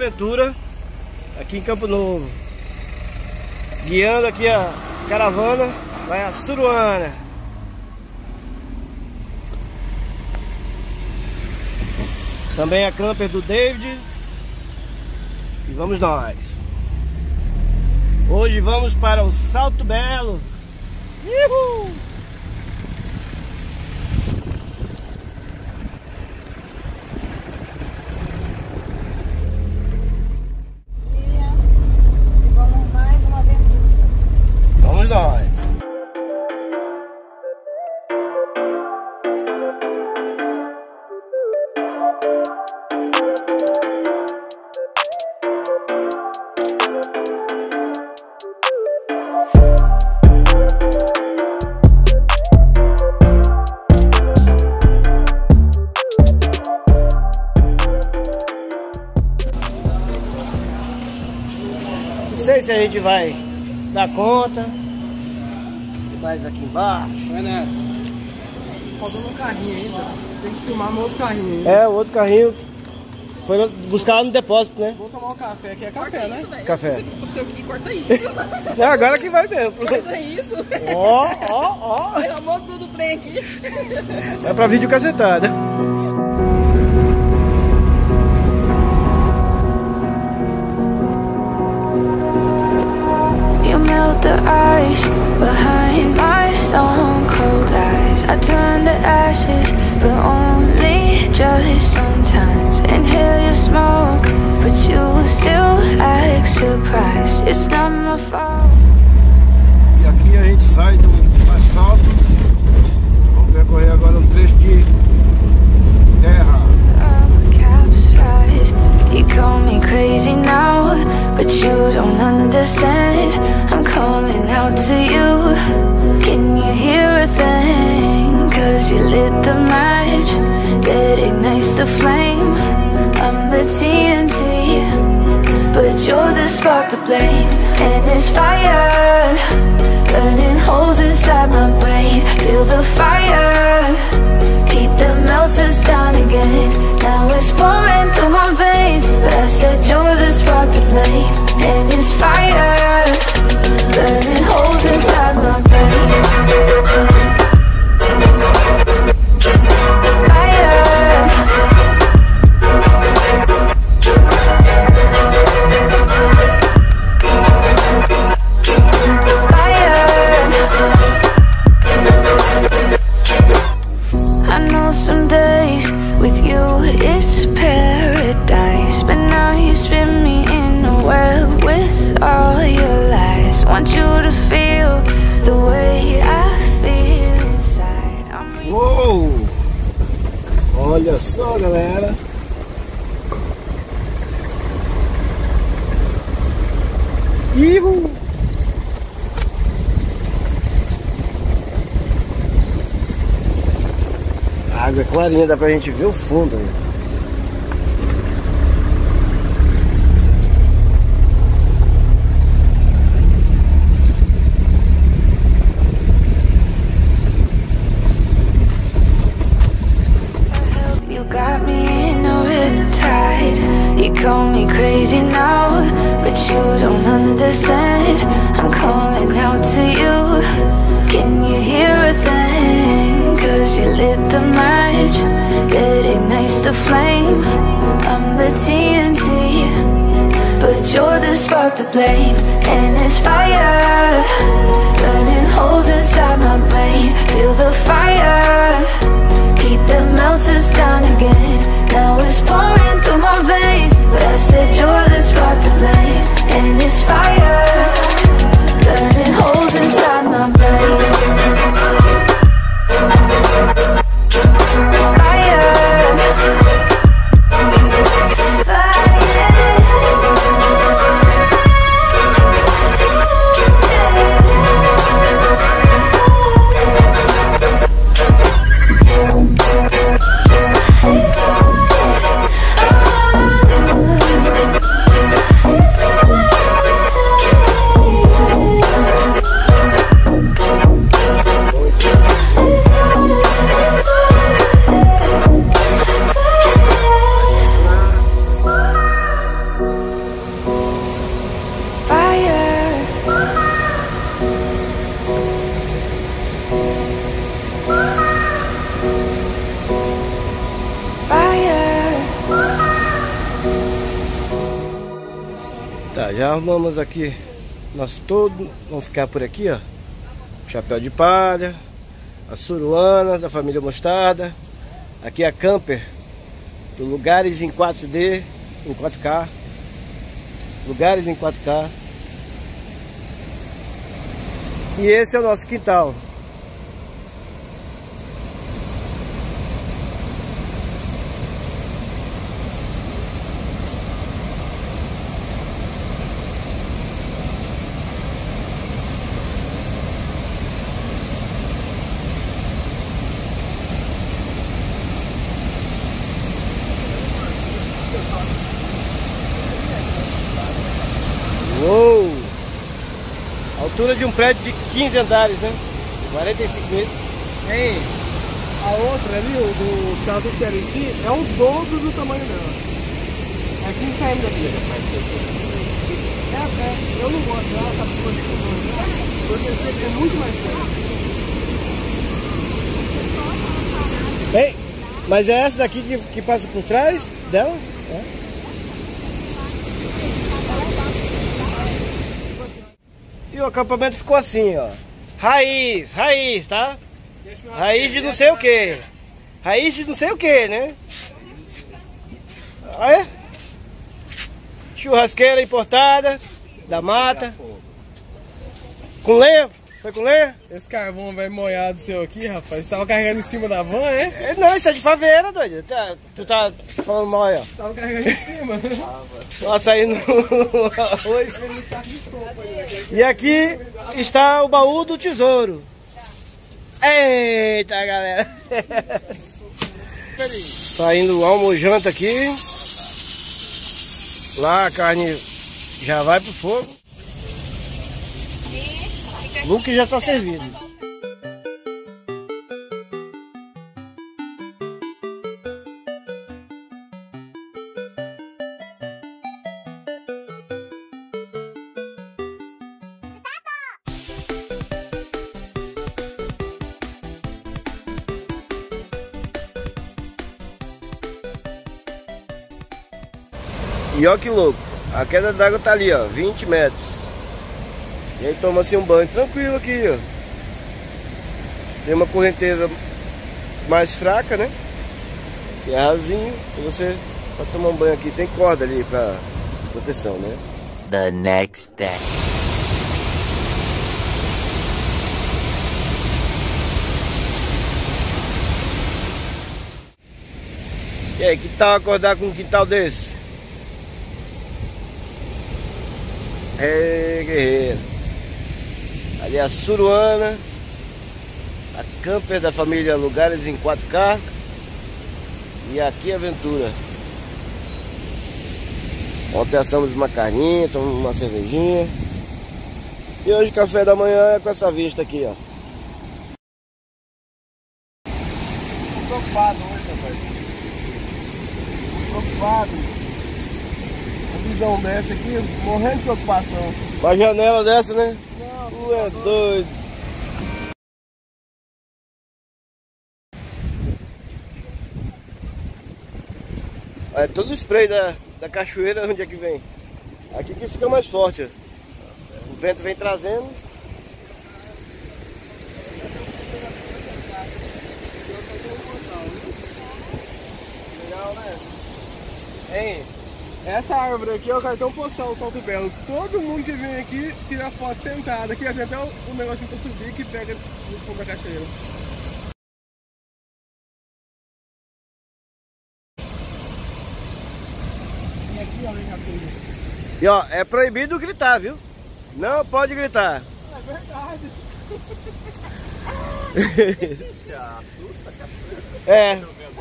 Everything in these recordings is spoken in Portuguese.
aventura aqui em Campo Novo, guiando aqui a caravana, vai a Suruana. Também a camper do David. E vamos nós. Hoje vamos para o Salto Belo. Uhul! Vamos mais uma aventura. Vamos nós. Não sei se a gente vai dar conta. Tem mais aqui embaixo. Vai nessa. Faltando um carrinho ainda. Tem que filmar no outro carrinho ainda. É, o outro carrinho foi buscar lá no depósito, né? Vou tomar um café. Aqui é café, né? Isso, Café. Você aqui, corta isso. Não, agora que vai mesmo. Corta isso. Ó. Derramou tudo o trem aqui. É pra vídeo cacetada. You melt the ice behind my stone cold eyes. I turn to ashes, but only just sometimes. Inhale your smoke, but you still act surprised. It's not my fault. E aqui a gente sai do asfalto. Vamos percorrer agora um trecho de terra. Capsize. You call me crazy now, but you don't understand. I'm calling out to you. Can you hear a thing? 'Cause you lit the match that ignites the flame. I'm the TNT, but you're the spark to blame. And it's fire, burning holes inside my brain. Feel the fire, heat that melts us down again. Now it's pouring through my veins, but I said you're the spark to blame. And it's fire, burning holes inside my brain. Fire, I know some days with you it's paradise, but now you spin me in a web with all your lies. Want you to feel the way I feel inside. Uou! Olha só, galera. Ihu! A água é clarinha, dá pra gente ver o fundo aí. You got me in a riptide. You call me crazy now, but you don't understand. I'm calling out to you. Can you hear a thing? 'Cause you lit the match that ignites the flame. I'm the TNT, but you're the spark to blame. And it's fire, burning holes inside my brain. Feel the fire, heat that melts us down again. Now it's pouring through my veins, but I said you're the spark to blame. And it's fire, burning holes inside my brain. Fire. Já arrumamos aqui nosso todo. Vamos ficar por aqui, ó. Chapéu de palha, a suruana da família Mostarda. Aqui a camper do Lugares em 4D, em 4K. Lugares em 4K. E esse é o nosso quintal. Uou! Altura de um prédio de 15 andares, né? 45 metros. Hein? A outra ali, o do Salto de Eriti, é o dobro do tamanho dela. É 15 km daqui. Eu não gosto dela, essa posição. Porque é muito mais perto. Ei, mas é essa daqui que passa por trás dela? É. E o acampamento ficou assim, ó. Raiz, tá? Raiz de não sei o que. Raiz de não sei o que, né? Ah, é? Churrasqueira importada da mata. Com lenha? Foi com lenha? Esse carvão vai molhado seu aqui, rapaz. Você tava carregando em cima da van, é? Não, isso é de favela, doido. Tu tá falando mal aí, ó. Tava carregando em cima. Tô açaí no arroz. E aqui está o baú do tesouro. Eita, galera. Saindo o almojanta aqui. Lá a carne já vai pro fogo. Luke já tá servido. E ó que louco, a queda d'água tá ali, ó, 20 metros. E aí toma-se um banho tranquilo aqui, ó. Tem uma correnteza mais fraca, né? E é rasinho, e você pode tomar um banho aqui. Tem corda ali pra proteção, né? The next day. E aí, que tal acordar com um quintal desse? É, guerreiro. Ali a suruana, a camper da família Lugares em 4K. E aqui a aventura. Ontem assamos uma carninha, tomamos uma cervejinha. E hoje o café da manhã é com essa vista aqui, ó. Tô preocupado hoje, rapaz. Tô preocupado. A visão dessa aqui, morrendo de preocupação. Com a janela dessa, né? Tu é doido. É todo o spray da cachoeira, onde é que vem? Aqui que fica mais forte, ó. O vento vem trazendo. Legal, né? Hein? Essa árvore aqui é o cartão postal Salto Belo. Todo mundo que vem aqui tira foto sentado. Aqui tem até um negocinho pra subir que pega no fundo da cachoeira. E aqui, ó, vem a coisa. E ó, é proibido gritar, viu? Não pode gritar. É verdade. Assusta, cara. É.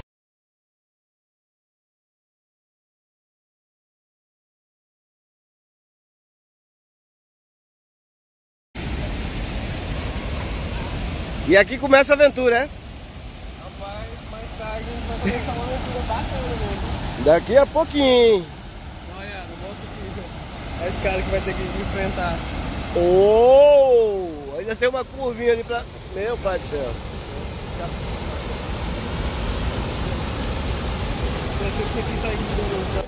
E aqui começa a aventura, é? Rapaz, mais tarde a gente vai começar uma aventura bacana mesmo. Daqui a pouquinho. Olha, mostra aqui. É esse cara que vai ter que enfrentar. Oh! Ainda tem uma curvinha ali pra... Meu pai do céu. Você achou que tinha que sair de novo?